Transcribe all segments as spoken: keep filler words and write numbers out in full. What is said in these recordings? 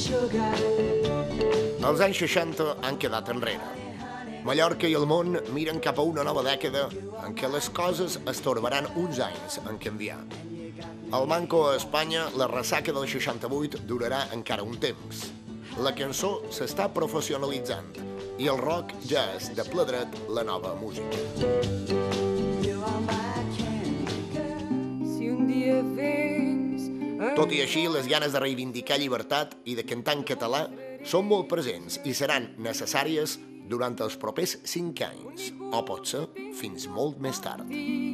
Els anys seixanta han quedat enrere. Mallorca i el món miren cap a una nova dècada en què les coses es torbaran uns anys en canviar. Al manco a Espanya, la ressaca del seixanta-vuit durarà encara un temps. La cançó s'està professionalitzant i el rock ja és de ple dret la nova música. Tot i així, les ganes de reivindicar llibertat i de cantar en català són molt presents i seran necessàries durant els propers cinc anys, o potser fins molt més tard.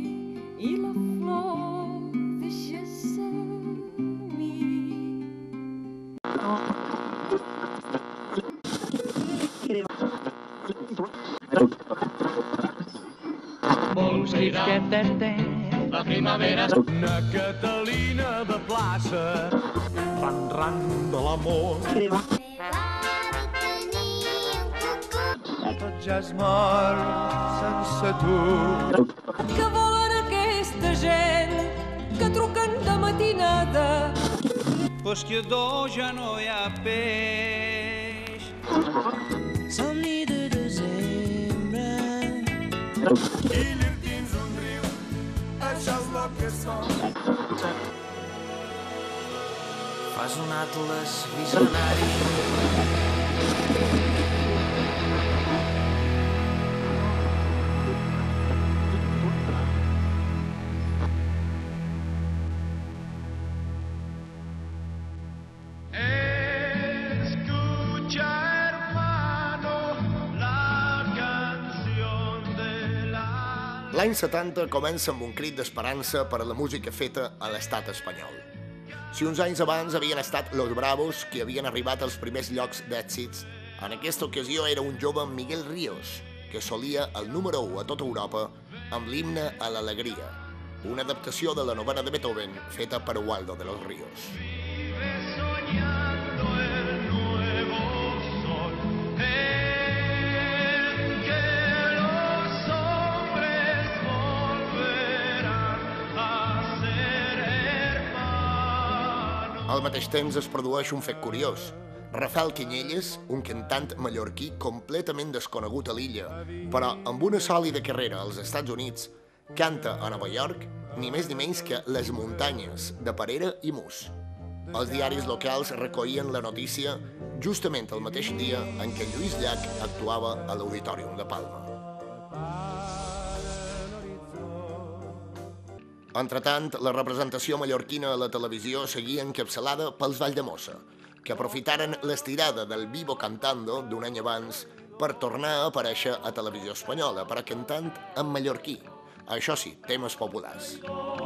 Vols cridar la primavera. Una Catalina de plaça, ran, ran de l'amor. Tot ja és mort sense tu. Què volen aquesta gent que truquen de matinada? Pues que d'or ja no hi ha peix. Somni de desembre. I llir dins un riu, això és lo que som. Fas un atles visionari. L'any setanta comença amb un crit d'esperança per a la música feta a l'estat espanyol. Si uns anys abans havien estat Los Bravos qui havien arribat als primers llocs d'èxits, en aquesta ocasió era un jove Miguel Ríos, que solia el número u a tota Europa amb l'himne a l'alegria, una adaptació de la novena de Beethoven feta per Waldo de los Ríos. Al mateix temps es produeix un fet curiós. Rafael Quinelles, un cantant mallorquí completament desconegut a l'illa, però amb una sòlida carrera als Estats Units, canta a Nova York ni més ni menys que Les muntanyes de Perera i Mus. Els diaris locals recollien la notícia justament el mateix dia en què Lluís Llach actuava a l'Auditorium de Palma. Entretant, la representació mallorquina a la televisió seguia encapçalada pels Valldemossa, que aprofitaren l'estirada del Vivo Cantando d'un any abans per tornar a aparèixer a televisió espanyola, però cantant en mallorquí. Això sí, temes populars.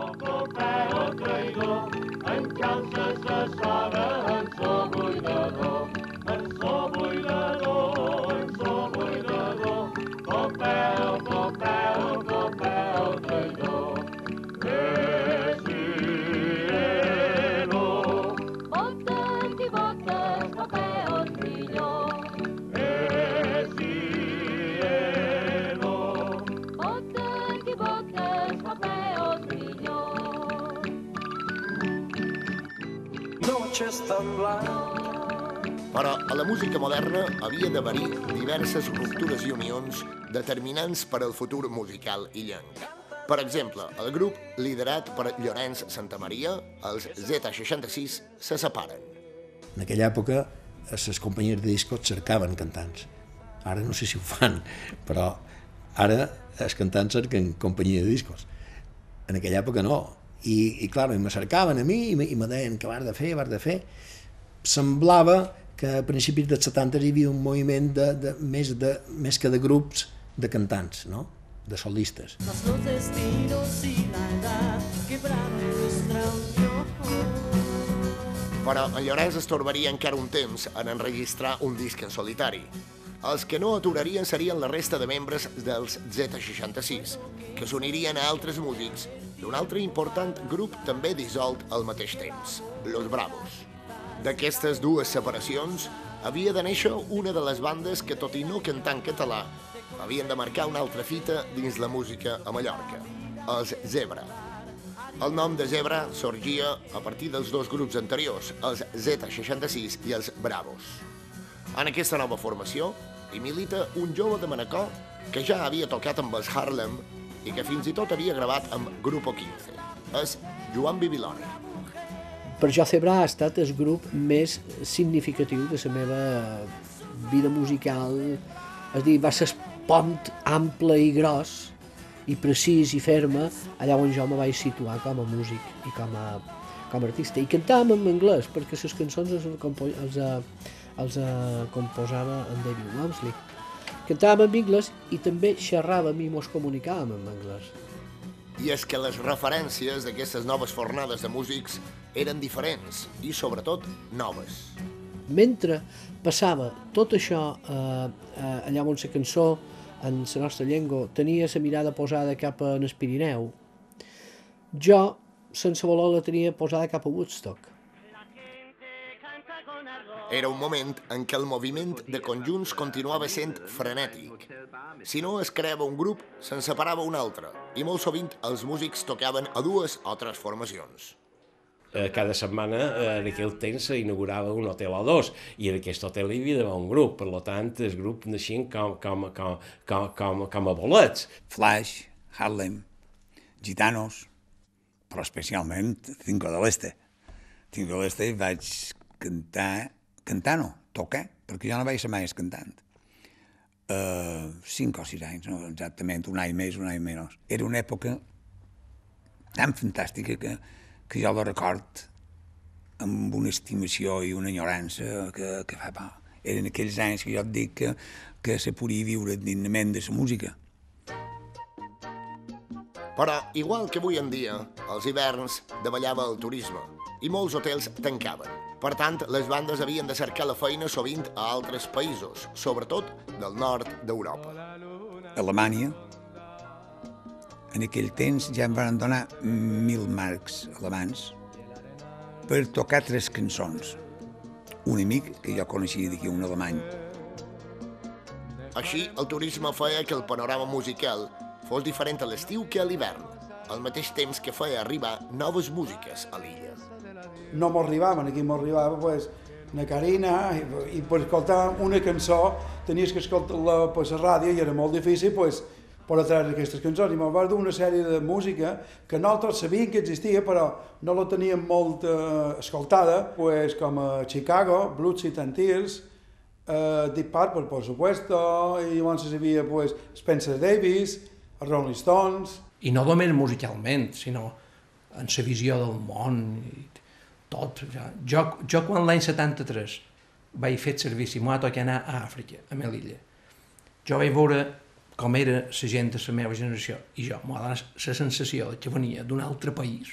Però a la música moderna havia d'haver-hi diverses ruptures i unions determinants per al futur musical illenc. Per exemple, el grup liderat per Llorenç Santamaria, els Z seixanta-sis, se separen. En aquella època, les companyies de discos cercaven cantants. Ara no sé si ho fan, però ara els cantants cerquen companyia de discos. En aquella època no. I, i clar, me cercaven a mi i me deien què vas de fer, vas de fer. Semblava que a principis dels setanta hi havia un moviment de, de, més, de, més que de grups de cantants, no? De solistes. Però en Llorenç es torbaria encara un temps en enregistrar un disc en solitari. Els que no aturarien serien la resta de membres dels Z seixanta-sis, que s'unirien a altres músics d'un altre important grup també dissolt al mateix temps, Los Bravos. D'aquestes dues separacions havia de néixer una de les bandes que, tot i no cantar en català, havien de marcar una altra fita dins la música a Mallorca, els Zebra. El nom de Zebra sorgia a partir dels dos grups anteriors, els Z seixanta-sis i els Bravos. En aquesta nova formació hi milita un jove de Manacor que ja havia tocat amb els Harlem i que fins i tot havia gravat amb Grupo quinze. És Joan Bibiloni. Per jo Zebra ha estat el grup més significatiu de la meva vida musical. És a dir, va ser el pont ample i gros i precís i ferme allà on jo me vaig situar com a músic i com a, com a artista. I cantàvem en anglès, perquè les cançons els, els, els composava en David Wamsley. Cantàvem en anglès i també xerràvem i mos comunicàvem en anglès. I és que les referències d'aquestes noves fornades de músics eren diferents i, sobretot, noves. Mentre passava tot això eh, eh, allà on la cançó en la nostra llengua tenia la mirada posada cap en el Pirineu, jo, sense voler, la tenia posada cap a Woodstock. Era un moment en què el moviment de conjunts continuava sent frenètic. Si no es creava un grup, se'n separava un altre, i molt sovint els músics tocaven a dues o tres formacions. Cada setmana en aquell temps s'inaugurava un hotel o dos i en aquest hotel hi havia d'haver un grup, per tant el grup naixien com, com, com, com, com, com a bolets. Flash, Harlem, Gitanos, però especialment Cinco del Este. Cinco del Este vaig cantar, cantar no, tocar, perquè jo no vaig ser mai cantant. Uh, cinc o sis anys, no exactament, un any més, un any menys. Era una època tan fantàstica que que jo la record amb una estimació i una enyorança que, que fa por. Eren aquells anys que jo et dic que, que se podia viure dignament de la música. Però, igual que avui en dia, als hiverns davallava el turisme i molts hotels tancaven. Per tant, les bandes havien de cercar la feina sovint a altres països, sobretot del nord d'Europa. Alemanya, en aquell temps ja em van donar mil marcs alemans per tocar tres cançons. Un amic que jo coneixia d'aquí, un alemany. Així, el turisme feia que el panorama musical fos diferent a l'estiu que a l'hivern, al mateix temps que feia arribar noves músiques a l'illa. No m'arribaven, aquí m'arribava pues, una Carina, i, i per escoltar una cançó tenies que escoltar-la per la ràdio i era molt difícil pues, per atreure aquestes cançons. I me'n vaig dur una sèrie de música que nosaltres sabíem que existia, però no la teníem molt eh, escoltada, pues, com a Chicago, Blood, Sweat and Tears, eh, Deep Purple, per supuesto, i llavors hi havia pues, Spencer Davis, els Rolling Stones. I no només musicalment, sinó en la visió del món i tot. Jo, jo quan l'any setanta-tres vaig fer servici, m'ho va tocar anar a Àfrica, a Melilla. Jo vaig veure com era la gent de la meva generació, i jo m'ho va donar la sensació que venia d'un altre país.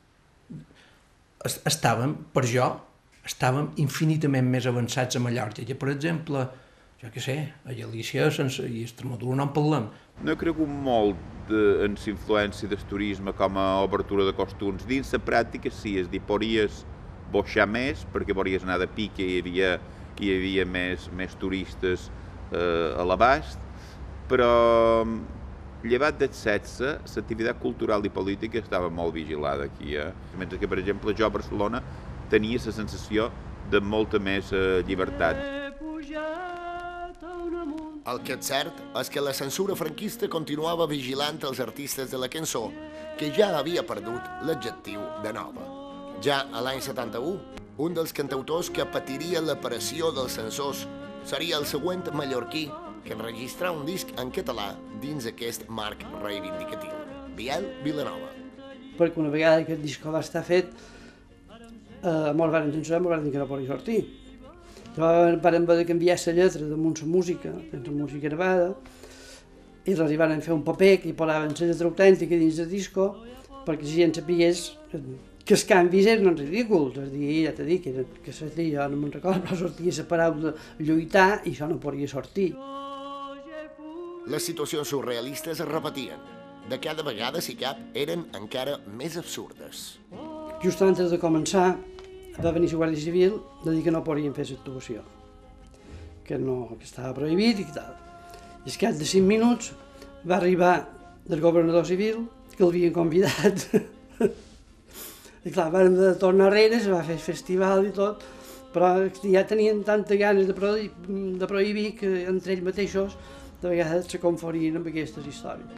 Estàvem, per jo, estàvem infinitament més avançats a Mallorca, que per exemple, jo què sé, a Galícia sense, i a Extremadura no en parlem. No he cregut molt de, en la influència del turisme com a obertura de costums. Dins la pràctica sí, és dir, podries boixar més, perquè podries anar de pique i hi havia, hi havia més, més turistes eh, a l'abast, però llevat del setze, l'activitat cultural i política estava molt vigilada aquí. Eh? Mentre que, per exemple, jo a Barcelona tenia la sensació de molta més eh, llibertat. El que és cert és que la censura franquista continuava vigilant els artistes de la cançó, que ja havia perdut l'adjectiu de nova. Ja a l'any setanta-u, un dels cantautors que patiria l'aparició dels censors seria el següent mallorquí que enregistrà un disc en català dins aquest marc reivindicatiu, Biel Vilanova. Perquè una vegada aquest disc va estar fet, eh, molt van censurar, molt van dir que no podia sortir. Llavors van haver de canviar la lletra damunt la música, la música gravada, i arribaren a fer un paper que hi posaven la lletra autèntica dins del disco, perquè la gent sapigués que els canvis eren ridículs. És a dir, ja t'he dit que, que sortia, jo no me'n recordo, però sortia la paraula lluitar i això no podia sortir. Les situacions surrealistes es repetien. De cada vegada, si cap, eren encara més absurdes. Just abans de començar, va venir la Guàrdia Civil de dir que no podien fer l'actuació, que, no, que estava prohibit i tal. I al cap de cinc minuts va arribar el governador civil, que l'havien convidat I clar, vam de tornar arrere, es va fer festival i tot, però ja tenien tanta ganes de, prohibir, de prohibir que entre ells mateixos de vegades se conforien amb aquestes històries.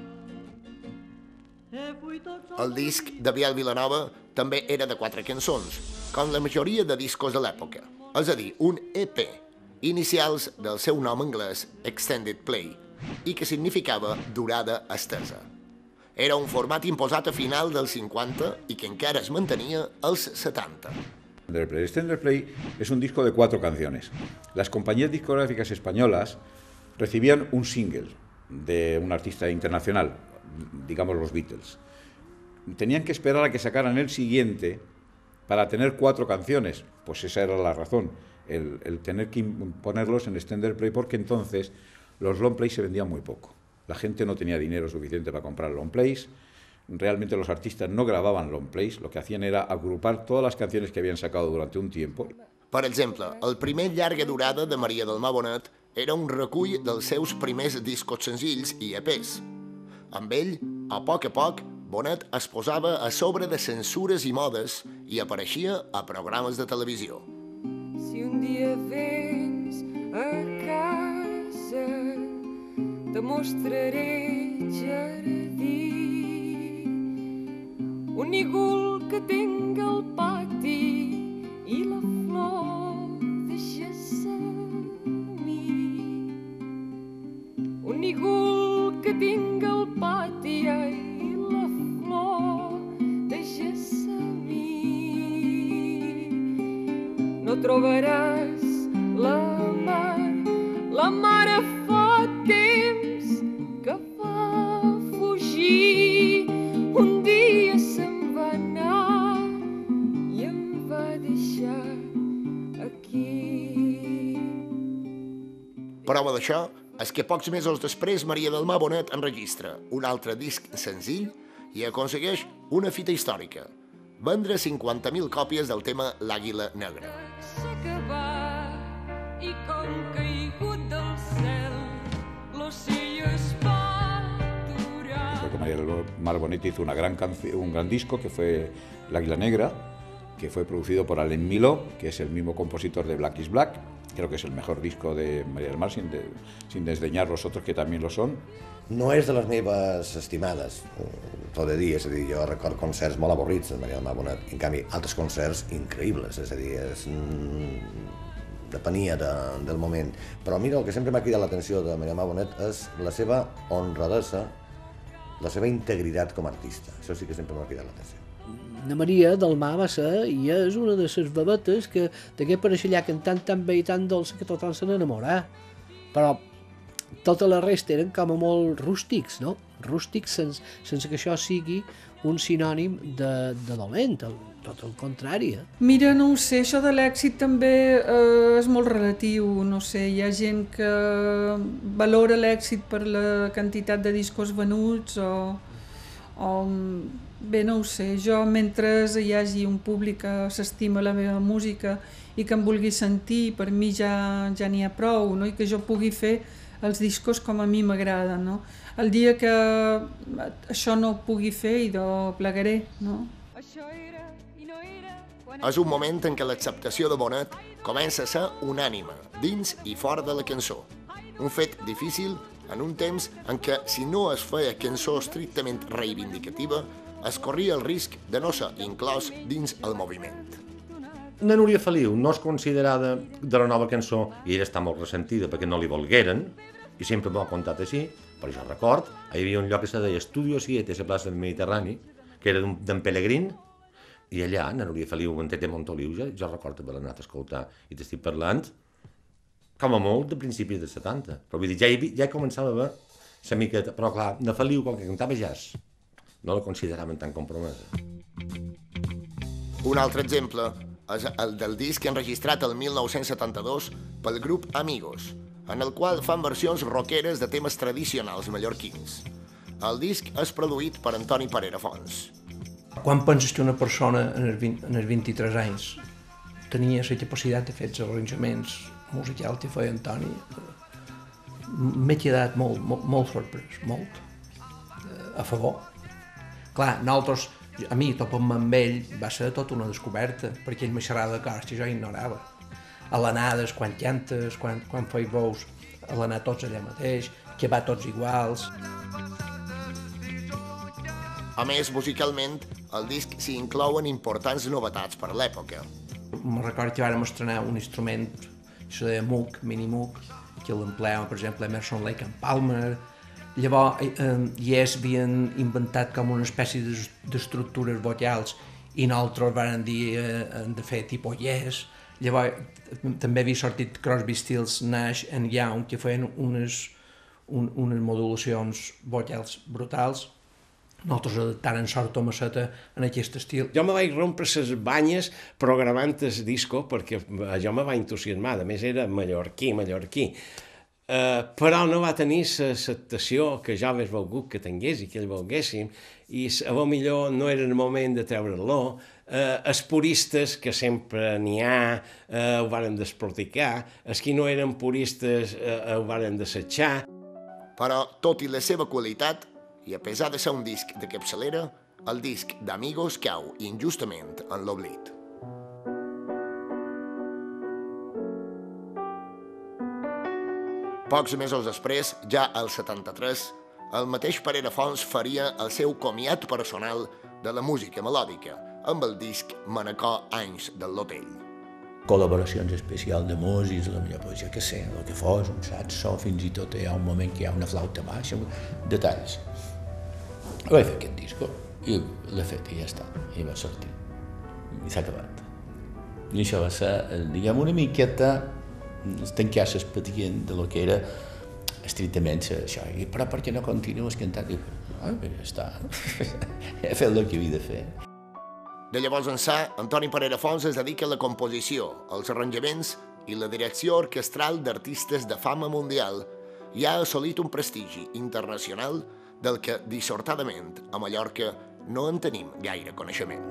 El disc de Biel Vilanova també era de quatre cançons, com la majoria de discos de l'època, és a dir, un E P, inicials del seu nom anglès Extended Play, i que significava durada estesa. Era un format imposat a final dels cincuenta i que encara es mantenia als setanta. El Extended Play es un disco de cuatro canciones. Las compañías discográficas españolas recibían un single de un artista internacional, digamos los Beatles. Tenían que esperar a que sacaran el siguiente para tener cuatro canciones. Pues esa era la razón, el, el tener que ponerlos en Extended Play, porque entonces los long plays se vendían muy poco. La gente no tenía dinero suficiente para comprar long plays. Realmente los artistas no grababan long plays, lo que hacían era agrupar todas las canciones que habían sacado durante un tiempo. Per exemple, el primer llarga durada de Maria del Mar Bonet era un recull dels seus primers discos senzills i E Ps. Amb ell, a poc a poc, Bonet es posava a sobre de censures i modes i apareixia a programes de televisió. Si un dia vens a casa, te mostraré jardí, un nígol que tinc al pati i la flor de gessamí. Un nígol que tinc al pati i la flor de gessamí. No trobaràs la mar, la mare fa temps que va fugir. Un dia se'n va anar i em va deixar aquí. Prova d'això és que pocs mesos després Maria del Mar Bonet enregistra un altre disc senzill i aconsegueix una fita històrica, vendre cinquanta mil còpies del tema L'Àguila Negra. S'acabar i com caigut del cel l'ocí es va aturar. Porque María del Mar Bonet hizo una gran un gran disco que fue L'Àguila Negra, que fue producido por Alain Miló, que es el mismo compositor de Black is Black. Creo que es el mejor disco de María del Mar, sin, de, sin desdeñar los otros que también lo son. No és de les meves estimades, tot de dir, és a dir, jo record concerts molt avorrits de Maria del Mar Bonet, en canvi, altres concerts increïbles, és a dir, és, mm, depenia de, del moment. Però mira, el que sempre m'ha cridat l'atenció de Maria del Mar Bonet és la seva honradesa, la seva integritat com a artista. Això sí que sempre m'ha cridat l'atenció. Na Maria del Mar va ser i és una de les babetes que degué aparèixer allà cantant tan bé i tan dolça que tothom se n'enamorà. Però tota la resta eren com a molt rústics, no? Rústics sense, sense que això sigui un sinònim de, de dolent, el, tot el contrari. Eh? Mira, no ho sé, això de l'èxit també eh, és molt relatiu, no sé, hi ha gent que valora l'èxit per la quantitat de discos venuts o, o bé, no ho sé, jo mentre hi hagi un públic que s'estima la meva música i que em vulgui sentir, per mi ja, ja n'hi ha prou, no? I que jo pugui fer els discos com a mi m'agrada, no? El dia que això no ho pugui fer, i ho plegaré, no? És un moment en què l'acceptació de Bonet comença a ser unànime, dins i fora de la cançó. Un fet difícil en un temps en què, si no es feia cançó estrictament reivindicativa, es corria el risc de no ser inclòs dins el moviment. La Núria Feliu no és considerada de la nova cançó i ella està molt ressentida perquè no li volgueren, i sempre m'ho ha contat així, però jo record, hi havia un lloc que se deia Estudio siete, a la plaça del Mediterrani, que era d'en Pellegrín, i allà, la Núria Feliu, en Tete Montoliu, ja, jo recordo haver anat a escoltar, i t'estic parlant, com a molt, de principis dels setanta. Però vull dir, ja, hi, ja començava a haver la miqueta, però clar, la Feliu, com que cantava jazz, no la consideraven tan compromesa. Un altre exemple és el del disc enregistrat el mil nou-cents setanta-dos pel grup Amigos, en el qual fan versions rockeres de temes tradicionals mallorquins. El disc és produït per Antoni Parera Fons. Quan penses que una persona en els, vint, en els vint-i-tres anys tenia la capacitat de fer els arranjaments musicals que feia Antoni, m'he quedat molt, molt, molt sorprès, molt, a favor. Clar, nosaltres A mi, topant-me amb ell, va ser tota una descoberta, perquè ell me xerrava de coses que jo ignorava. A l'anades, quan cantes, quan, quan feis veus, a l'anar tots allà mateix, que va tots iguals. A més, musicalment, al disc s'hi inclouen importants novetats per l'època. Me recordo que vàrem estrenar un instrument, això de Moog, mini Moog, que l'empleava, per exemple, Emerson, Lake and Palmer. Llavors, eh, ells havien inventat com una espècie d'estructures vocals i nosaltres vàrem dir eh, de fer tipus Yes. Llavors, també havia sortit Crosby, Stills, Nash and Young, que feien unes, un, unes modulacions vocals brutals. Nosaltres adaptaren sort Tomaseta en aquest estil. Jo me vaig rompre les banyes programant el disco perquè això me va entusiasmar. A més, era mallorquí, mallorquí. Uh, però no va tenir l'acceptació que jo hagués volgut que tingués i que ell volguéssim, i a lo millor no era el moment de treure-lo. Uh, els puristes, que sempre n'hi ha, uh, ho varen desproticar, els que no eren puristes uh, ho varen dessetjar. Però, tot i la seva qualitat, i a pesar de ser un disc de capçalera, el disc d'Amigos cau injustament en l'oblit. Pocs mesos després, ja al setanta-tres, el mateix Parera Fons faria el seu comiat personal de la música melòdica amb el disc Manacor Anys del Lotell. Col·laboracions especials de músics, la millor, pues, jo què sé, el que fos, un saxo, fins i tot hi ha un moment que hi ha una flauta baixa, detalls. Vaig fer aquest disco i l'he fet i ja està, i va sortir. I s'ha acabat. I això va ser, diguem, una miqueta tancar l'expedient de lo que era estrictament això. I, però per què no continues cantant? I, ah, ja està. He fet el que havia de fer. De llavors ençà, Antoni Parera Fons es dedica a la composició, als arranjaments i la direcció orquestral d'artistes de fama mundial i ha assolit un prestigi internacional del que, dissortadament, a Mallorca no en tenim gaire coneixement.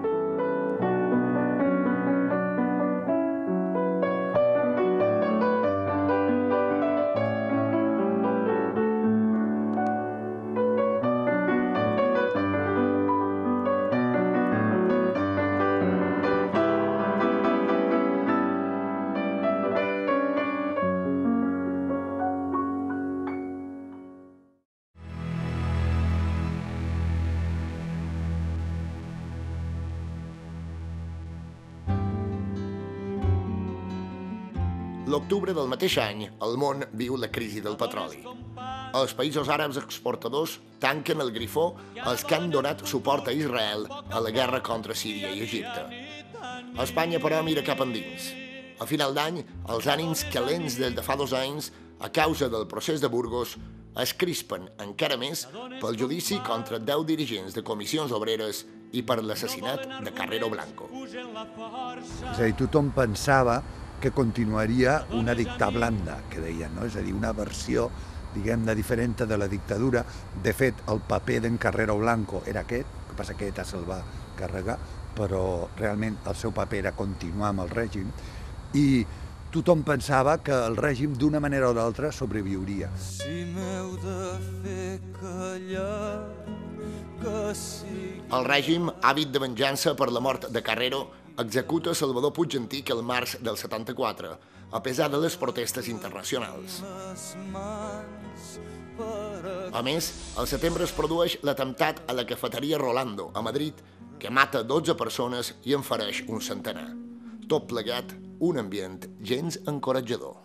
L'octubre del mateix any, el món viu la crisi del petroli. Els països àrabs exportadors tanquen el grifó als que han donat suport a Israel a la guerra contra Síria i Egipte. Espanya, però, mira cap endins. A final d'any, els ànims calents des de fa dos anys, a causa del procés de Burgos, es crispen encara més pel judici contra deu dirigents de comissions obreres i per l'assassinat de Carrero Blanco. És a dir, tothom pensava que continuaria una dicta blanda, que deien, no? És a dir, una versió, diguem-ne, diferent de la dictadura. De fet, el paper d'en Carrero Blanco era aquest, el que passa que ETA se'l va carregar, però realment el seu paper era continuar amb el règim, i tothom pensava que el règim, d'una manera o d'altra, sobreviuria. Si m'heu de fer callar, que sí... El règim, àvid de venjança per la mort de Carrero, executa Salvador Puig Antic el març del setanta-quatre, a pesar de les protestes internacionals. A més, al setembre es produeix l'atemptat a la cafeteria Rolando, a Madrid, que mata dotze persones i en fereix un centenar. Tot plegat, un ambient gens encoratjador.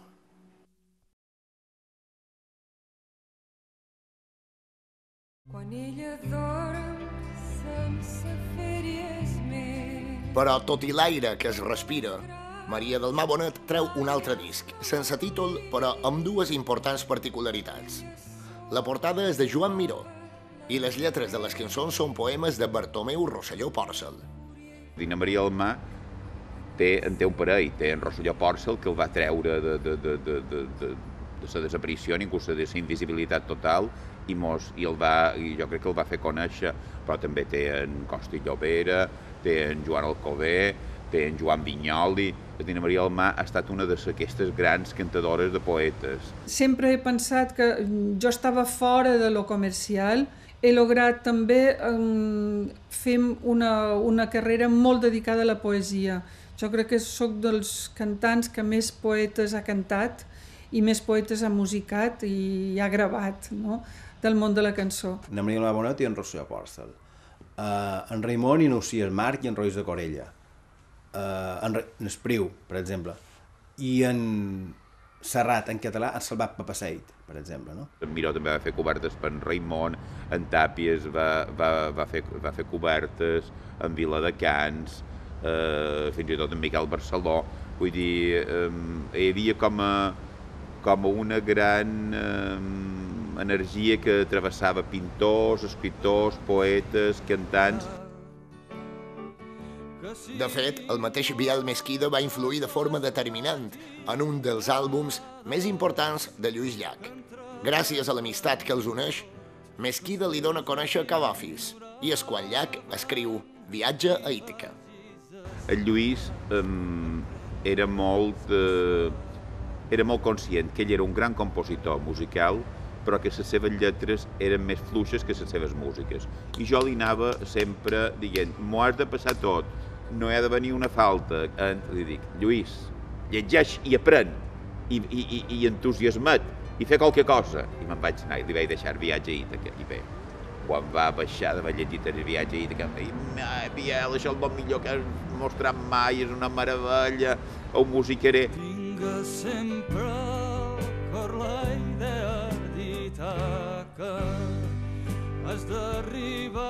Quan ella dorm sense fèries més. Però, tot i l'aire que es respira, Maria del Mar Bonet treu un altre disc, sense títol, però amb dues importants particularitats. La portada és de Joan Miró, i les lletres de les cançons són poemes de Bartomeu Rosselló Pòrcel. Dina Maria del Mar té, en té un parell, té en Rosselló Pòrcel, que el va treure de, de, de, de, de, de, de la desaparició, inclús de la invisibilitat total, i, mos, i, el va, i jo crec que el va fer conèixer, però també té en Costa i Llobera, té en Joan Alcover, té en Joan Vinyoli. La Dina Maria del Mar ha estat una d'aquestes grans cantadores de poetes. Sempre he pensat que jo estava fora de lo comercial he lograt també um, fer una, una carrera molt dedicada a la poesia. Jo crec que sóc dels cantants que més poetes ha cantat i més poetes ha musicat i ha gravat, no?, del món de la cançó. En Maria Lama Bonet i en Rosselló Apòstol. Uh, en Raimon i en Ucies Marc i en Roís de Corella. Uh, en, en Espriu, per exemple. I en Serrat, en català, en Salvat Papaseit, per exemple, no? En Miró també va fer cobertes per en Raimon, en Tàpies va, va, va, fer, va fer cobertes, en Viladecans, eh, fins i tot en Miquel Barceló. Vull dir, eh, hi havia com a, com a una gran eh, energia que travessava pintors, escriptors, poetes, cantants. De fet, el mateix Biel Mesquida va influir de forma determinant en un dels àlbums més importants de Lluís Llach. Gràcies a l'amistat que els uneix, Mesquida li dona a conèixer Calofis i és quan Llach escriu Viatge a Ítaca. El Lluís eh, era, molt, eh, era molt conscient que ell era un gran compositor musical, però que les seves lletres eren més fluixes que les seves músiques. I jo li anava sempre dient, m'ho has de passar tot, no hi ha de venir una falta. Li dic, Lluís, llegeix i aprèn, i, i, i, i entusiasma't, i fer qualque cosa. I me'n vaig anar i li vaig deixar Viatge a Ítaca. I bé, quan va baixar de llegir el Viatge a Ítaca, em va dir, Biel, això és el millor que has mostrat mai, és una meravella, ho musicaré. Tinga sempre cor la idea d'Ítaca, has d'arribar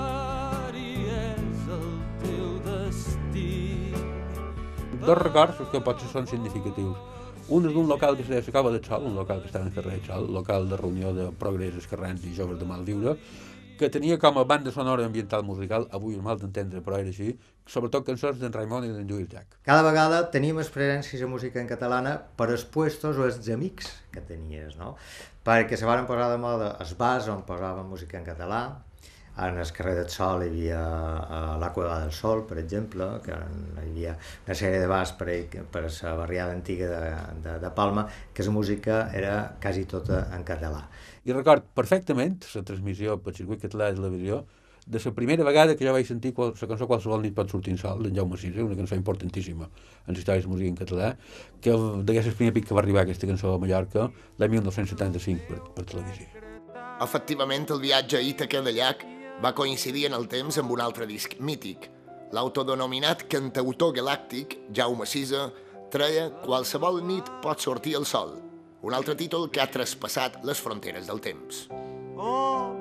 i és el teu destí. Dos records que potser són significatius. Un és d'un local que es deia la Cova del Sol, un local que estava en carrer Sol, local de reunió de progrés, esquerrans i joves de Malviure, que tenia com a banda sonora ambiental musical, avui és mal d'entendre, però era així, sobretot cançons d'en Raimon i d'en Lluís Llach. Cada vegada teníem experiències de música en catalana per els puestos o els amics que tenies, no? Perquè se van posar de moda els bars on posaven música en català. En el carrer del Sol hi havia la Cueva del Sol, per exemple, que hi havia una sèrie de bars per, per la barriada antiga de, de, de Palma, que la música era quasi tota en català. I record perfectament la transmissió pel circuit català de televisió de la primera vegada que jo vaig sentir la cançó Qualsevol nit pot sortir en sol, d'en Jaume Sisa, una cançó importantíssima en la història de la música en català, que degués el primer pic que va arribar aquesta cançó a Mallorca l'any mil nou-cents setanta-cinc per, per televisió. Efectivament, el Viatge a Ítaca de Llach va coincidir en el temps amb un altre disc mític. L'autodenominat cantautor galàctic, Jaume Sisa, treia Qualsevol nit pot sortir el sol, un altre títol que ha traspassat les fronteres del temps. Oh,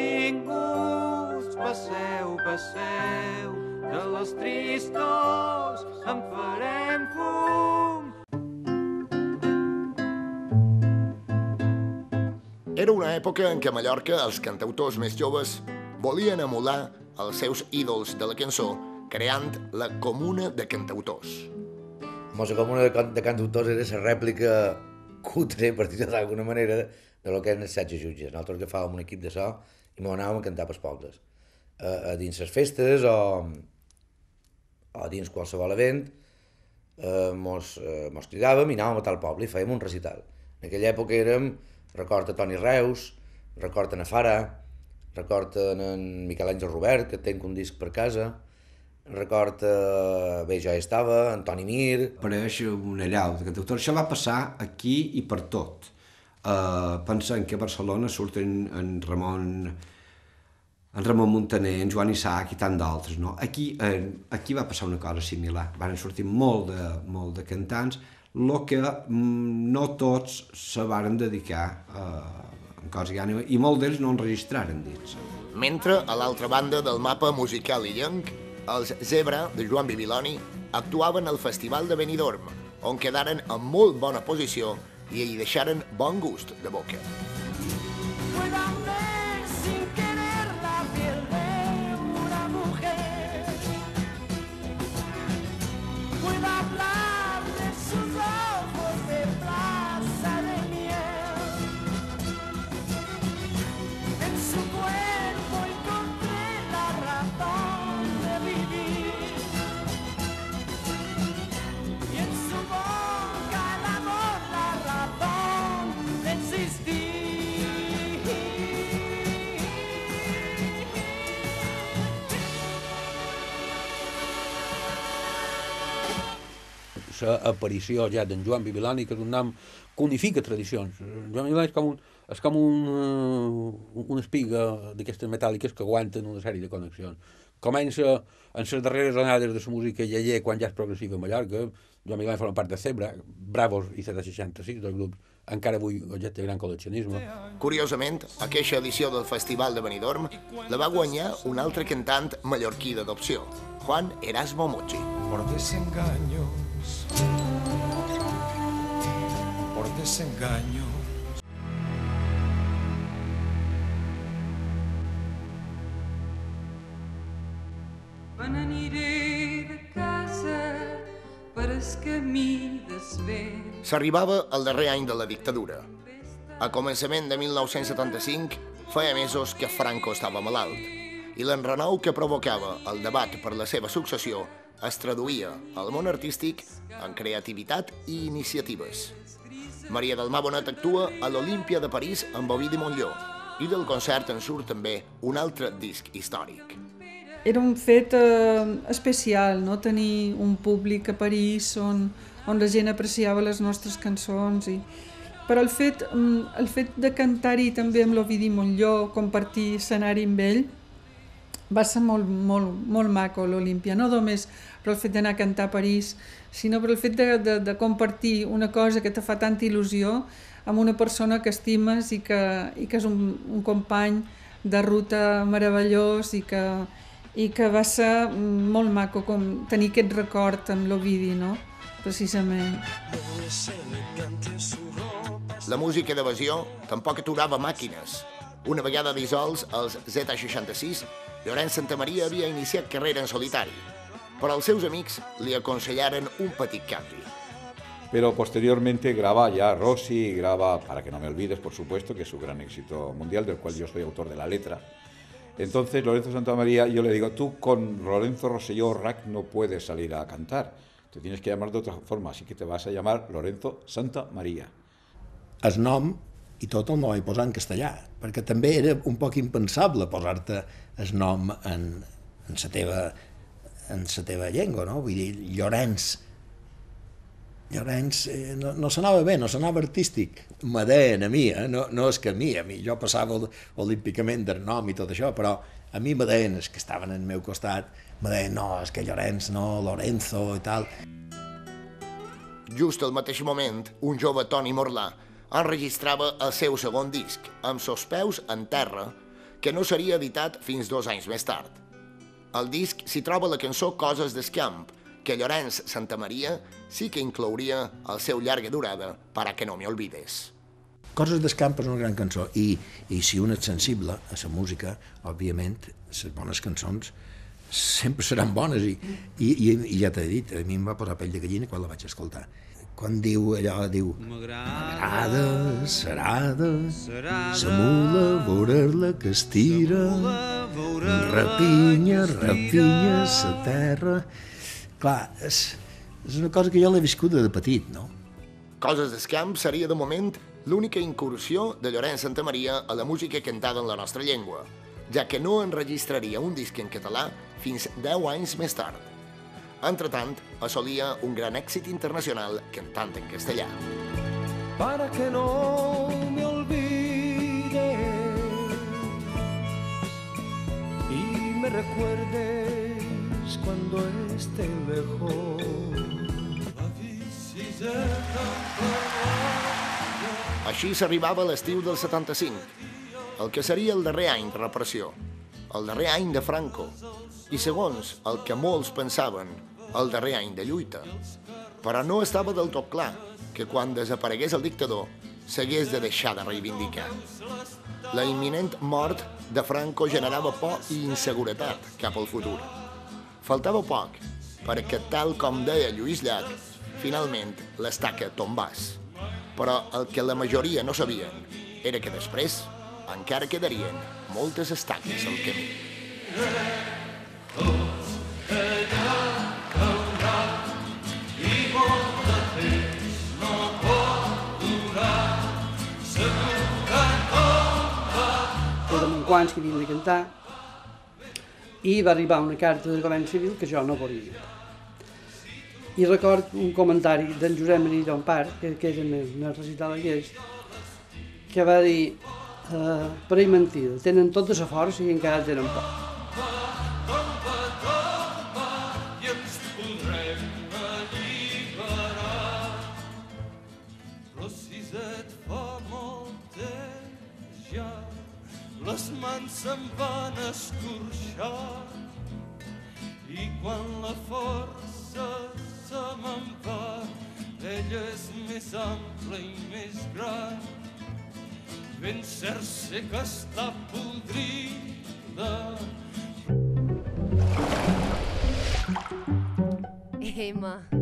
benvinguts, passeu, passeu, de les tristors en farem fum. Era una època en què a Mallorca els cantautors més joves volien emular els seus ídols de la cançó, creant la Comuna de Cantautors. La Comuna de, can de Cantautors era la rèplica cutre, per dir-ho d'alguna manera, de lo que eren els setze jutges. Nosaltres agafàvem un equip de so i m'ho anàvem a cantar pels pobles. A, a dins les festes o, o dins qualsevol event, eh, mos, eh, mos cridàvem i anàvem a tal poble i fèiem un recital. En aquella època érem, record a Toni Reus, record a Nafara, record a en Miquel Àngel Robert, que tenc un disc per casa, record a... bé, jo hi estava, Antoni Mir... Apareix una llau de cantautors. Això va passar aquí i per tot. Uh, pensant que a Barcelona surten en Ramon, en Ramon Muntaner, en Joan Isaac i tant d'altres, no? Aquí, eh, aquí va passar una cosa similar. Van sortir molt de, molt de cantants, el que mm, no tots se varen dedicar a en cosa i ànima, i molts d'ells no enregistraren dins. Mentre, a l'altra banda del mapa musical illenc, els Zebra, de Joan Bibiloni, actuaven al Festival de Benidorm, on quedaren en molt bona posició i hi deixaren bon gust de boca. l'aparició ja d'en Joan Bibiloni, que és un nom que unifica tradicions. Joan Bibiloni és com, un, és com un, uh, una espiga d'aquestes metàl·liques que aguanten una sèrie de connexions. Comença en les darreres onades de la música lleger, quan ja és progressiva a Mallorca. Joan Bibiloni forma part de Zebra, Bravos i Z seixanta-sis, dos grups encara avui objecte de gran col·leccionisme. Curiosament, aquesta edició del Festival de Benidorm la va guanyar un altre cantant mallorquí d'adopció, Juan Erasmo Mucci. Por desengaños, por desengaños. Me n'aniré de casa per el camí del vent. S'arribava al darrer any de la dictadura. A començament de mil nou-cents setanta-cinc feia mesos que Franco estava malalt i l'enrenou que provocava el debat per la seva successió es traduïa al món artístic en creativitat i iniciatives. Maria del Mar Bonet actua a l'Olímpia de París amb Ovidi Montllor i del concert en surt també un altre disc històric. Era un fet eh, especial, no? Tenir un públic a París on, on la gent apreciava les nostres cançons. I... Però el fet, el fet de cantar-hi també amb l'Ovidi Montllor, compartir escenari amb ell, va ser molt, molt, molt maco l'Olímpia. No només per el fet d'anar a cantar a París, sinó per el fet de, de, de compartir una cosa que te fa tanta il·lusió amb una persona que estimes i que, i que és un, un company de ruta meravellós i que, i que va ser molt maco com tenir aquest record amb l'Ovidi, no? Precisament. La música d'evasió tampoc aturava màquines. Una vegada dissolts els Z seixanta-sis, Llorenç Santamaria havia iniciat carrera en solitari, però els seus amics li aconsellaren un petit canvi. Pero posteriormente graba ya Rossi, graba Para que no me olvides, por supuesto, que es su gran éxito mundial, del cual yo soy autor de la letra. Entonces Lorenzo Santamaría, yo le digo, tú con Lorenzo Rosselló Rack no puedes salir a cantar, te tienes que llamar de otra forma, así que te vas a llamar Lorenzo Santamaría. El nom i tot el no vaig posar en castellà, perquè també era un poc impensable posar-te el nom en, en la teva, en la teva llengua, no? Vull dir, Llorenç, Llorenç eh, no, no sonava bé, no sonava artístic. Me deien a mi, eh? no, no és que a mi, a mi, jo passava olímpicament del nom i tot això, però a mi me deien, els que estaven al meu costat, me deien, no, és que Llorenç, no, Lorenzo i tal. Just al mateix moment, un jove Toni Morlà enregistrava el seu segon disc, amb sos peus en terra, que no seria editat fins dos anys més tard. Al disc s'hi troba la cançó Coses d'Escamp, que Llorenç Santamaria sí que inclouria el seu llarga durada Para que no me olvides. Coses d'Escamp és una gran cançó i, i si un és sensible a la música, òbviament, les bones cançons sempre seran bones i, i, i, i ja t'he dit, a mi em va posar pell de gallina quan la vaig escoltar. Quan diu allò, diu m'agrada, serada, sa mula, veure-la que es tira, rapinya, rapinya, sa terra... Clar, és, és una cosa que jo l'he viscuda de petit, no? Coses d'Escamp seria, de moment, l'única incursió de Llorenç Santamaria a la música cantada en la nostra llengua, ja que no enregistraria un disc en català fins deu anys més tard. Entretant, assolia un gran èxit internacional cantant en castellà. Para que no me olvides y me recuerdes cuando esté lejos. Així s'arribava a l'estiu del setanta-cinc, el que seria el darrer any de repressió, el darrer any de Franco, i segons el que molts pensaven, el darrer any de lluita. Però no estava del tot clar que quan desaparegués el dictador s'hagués de deixar de reivindicar. La imminent mort de Franco generava por i inseguretat cap al futur. Faltava poc perquè, tal com deia Lluís Llach, finalment l'estaca tombàs. Però el que la majoria no sabien era que després encara quedarien moltes estaques al camí. Érem quants que havíem de cantar i va arribar una carta del govern civil que jo no volia. I record un comentari d'en Josep Maria Llompar, que, que és en el, en el recital aquell, que va dir uh, per ell mentida, tenen tota la força i encara tenen por. Les mans se'n van escorxar i quan la força se me'n va, ella és més ampla i més gran. Ben cert sé que està podrida. Emma.